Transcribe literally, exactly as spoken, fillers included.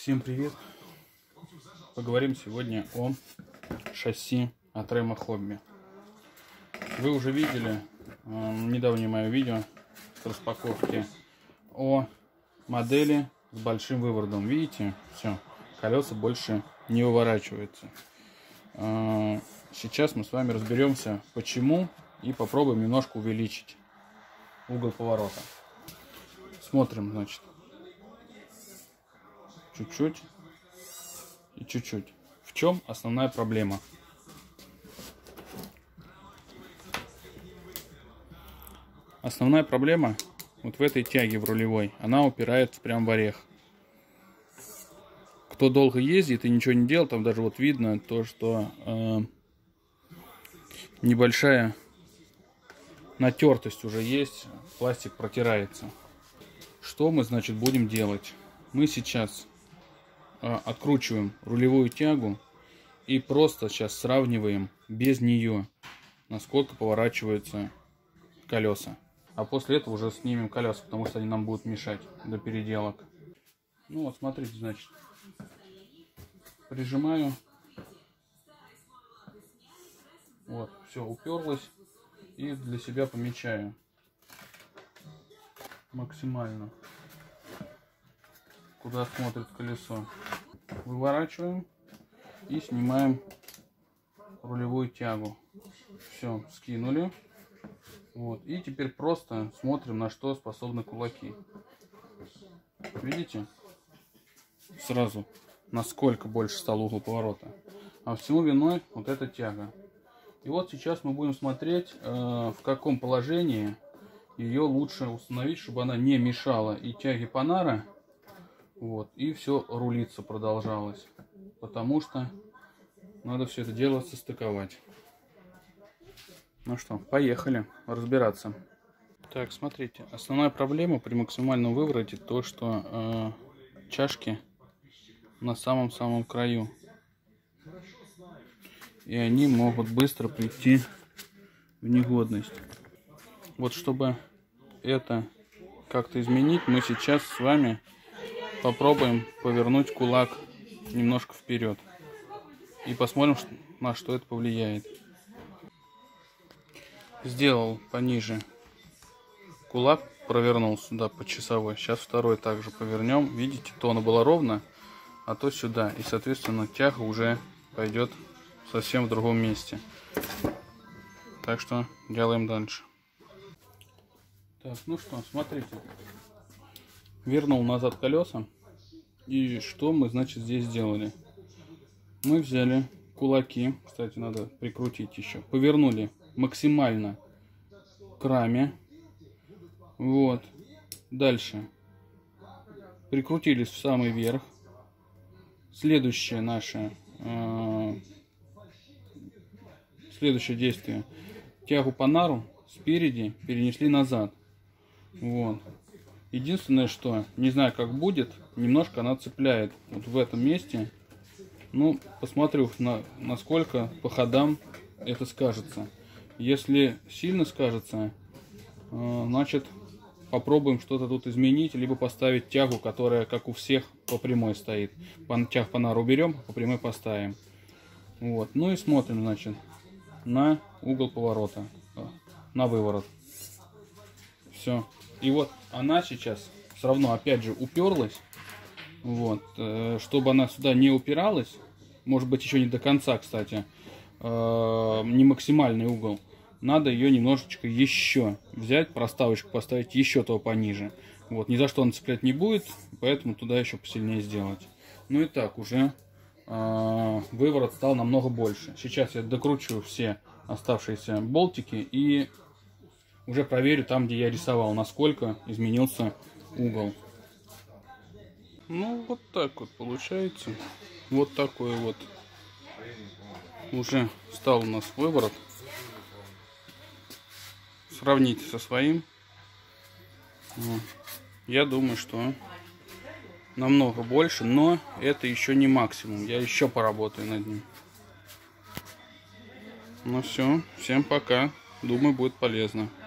Всем привет! Поговорим сегодня о шасси от Remo Hobby. Вы уже видели э, недавнее мое видео с распаковки о модели с большим выворотом. Видите, все, колеса больше не выворачиваются. Э, сейчас мы с вами разберемся, почему, и попробуем немножко увеличить угол поворота. Смотрим, значит, чуть-чуть и чуть-чуть. В чем основная проблема? Основная проблема вот в этой тяге в рулевой. Она упирается прям в орех. Кто долго ездит и ничего не делал, там даже вот видно то, что э, небольшая натертость уже есть, пластик протирается. Что мы, значит, будем делать? Мы сейчас э, откручиваем рулевую тягу и просто сейчас сравниваем без нее, насколько поворачиваются колеса. А после этого уже снимем колеса, потому что они нам будут мешать до переделок. Ну вот, смотрите, значит, прижимаю. Вот, все уперлось. И для себя помечаю максимально, куда смотрит колесо. Выворачиваем и снимаем рулевую тягу. Все, скинули. Вот. И теперь просто смотрим, на что способны кулаки. Видите? Сразу, насколько больше стал угол поворота. А всему виной вот эта тяга. И вот сейчас мы будем смотреть, э, в каком положении ее лучше установить, чтобы она не мешала и тяге Panaro, вот, и все рулиться продолжалось. Потому что надо все это дело состыковать. Ну что, поехали разбираться. Так, смотрите, основная проблема при максимальном вывороте то, что э, чашки на самом-самом краю. И они могут быстро прийти в негодность. Вот чтобы это как-то изменить, мы сейчас с вами попробуем повернуть кулак немножко вперед. И посмотрим, на что это повлияет. Сделал пониже кулак, провернул сюда по часовой. Сейчас второй также повернем. Видите, то оно было ровно, а то сюда. И, соответственно, тяга уже пойдет совсем в другом месте. Так что делаем дальше. Так, ну что, смотрите. Вернул назад колеса. И что мы, значит, здесь сделали? Мы взяли кулаки. Кстати, надо прикрутить еще. Повернули максимально к раме. Вот. Дальше. Прикрутились в самый верх. Следующее наше... Э Следующее действие. Тягу Panaro спереди перенесли назад. Вот. Единственное, что не знаю, как будет, немножко она цепляет вот в этом месте. Ну, посмотрю, на, насколько по ходам это скажется. Если сильно скажется, э, значит, попробуем что-то тут изменить, либо поставить тягу, которая, как у всех, по прямой стоит. Тягу Panaro уберем, по прямой поставим. Вот. Ну и смотрим, значит, на угол поворота, на выворот. Все. И вот она сейчас все равно опять же уперлась. Вот. Чтобы она сюда не упиралась, может быть еще не до конца, кстати, не максимальный угол, надо ее немножечко еще взять, проставочку поставить еще то пониже. Вот. Ни за что он цеплять не будет, поэтому туда еще посильнее сделать. Ну и так уже выворот стал намного больше. Сейчас я докручу все оставшиеся болтики и уже проверю там, где я рисовал, насколько изменился угол. Ну вот так вот получается. Вот такой вот уже стал у нас выворот. Сравните со своим. Я думаю, что намного больше, но это еще не максимум. Я еще поработаю над ним. Ну все, всем пока. Думаю, будет полезно.